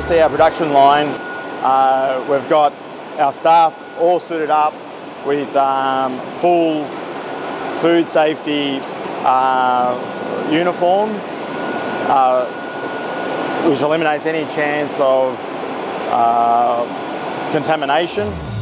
see our production line, we've got our staff all suited up with full food safety uniforms, which eliminates any chance of contamination.